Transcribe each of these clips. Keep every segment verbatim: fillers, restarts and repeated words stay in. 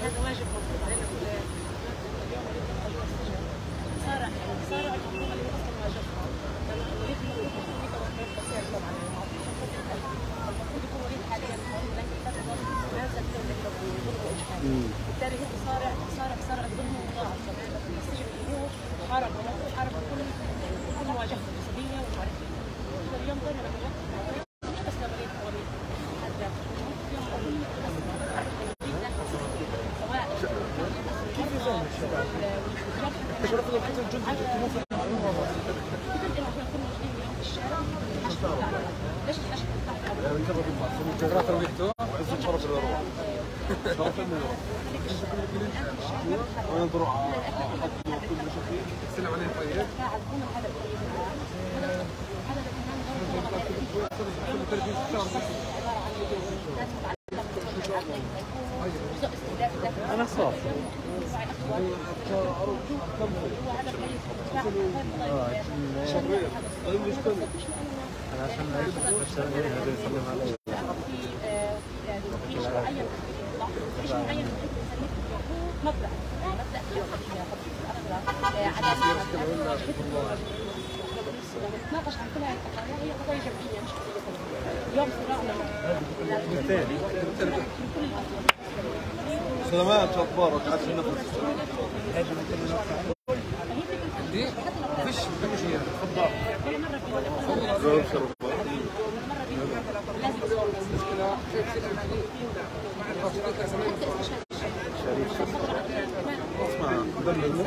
هذا واجب مفروض علينا اليوم. صار صار الحكومه اللي اصلا واجبها وليد المفروض في توقيت قصير طبعا المفروض يكون وليد حاليا هون لكن فتره نازل الدوله ظلم اجباري بالتالي هيك صار صار صار الظلم مضاعف كمان السجن اللي هو حارب حارب كل كل مواجهته الجسديه والمعرفيه. اليوم ضرب مش بس لوليد وليد حتى اليوم أنا صار أنا عشان نعيش بس هذا يسلم علي مبدأ مبدأ نتناقش عن كل هذه القضايا هي قضايا جمعية مش قضية اليوم صراعنا سلامات شو اخبارك؟ عايش النفس دي فيش فيش هي تفضل اسمع دم المخ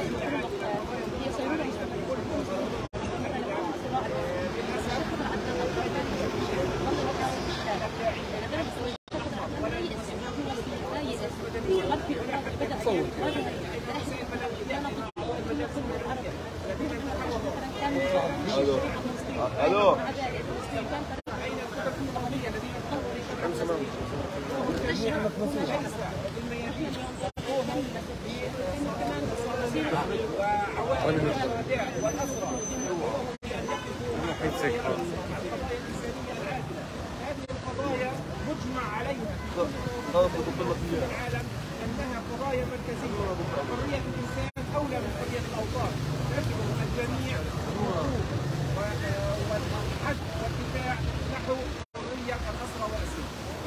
الو الو هذه القضايا مجمع عليها في العالم انها قضايا مركزيه. حريه الانسان اولى من حريه الاوطان. يجب الجميع والحد والدفاع نحو حريه الاسرى والاسير.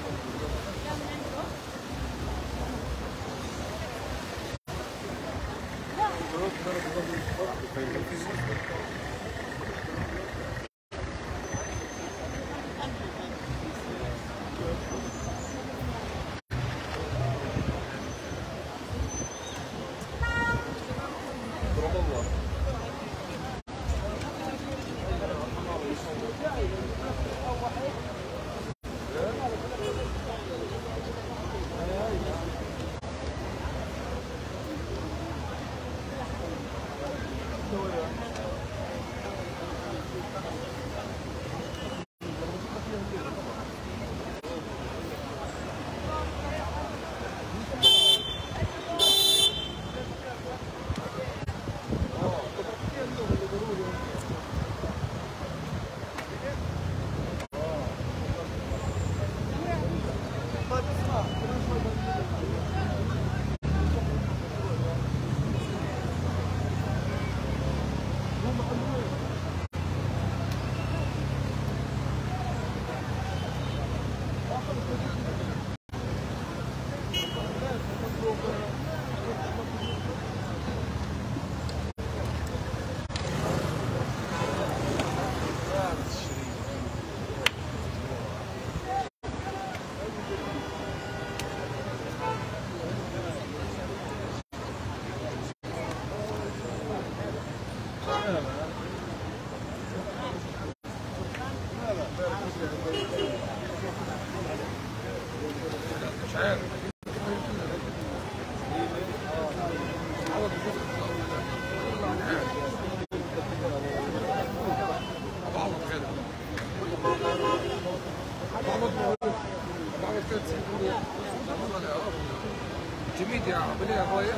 جميد يا بلي يا خويا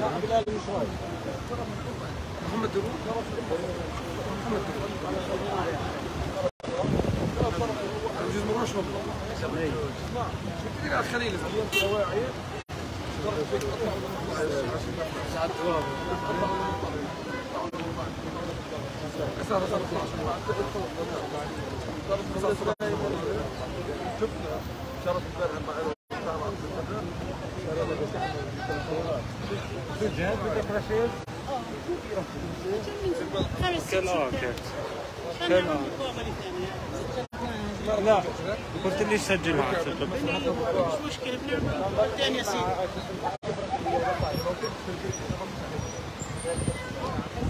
محمد درود محمد درود جزء من رشوة اسمع شو تدير على الخليل كان اه كان كان اه لا قلت لي سجل معك سجل مش مشكلة بنعمل بعدين يا سيدي.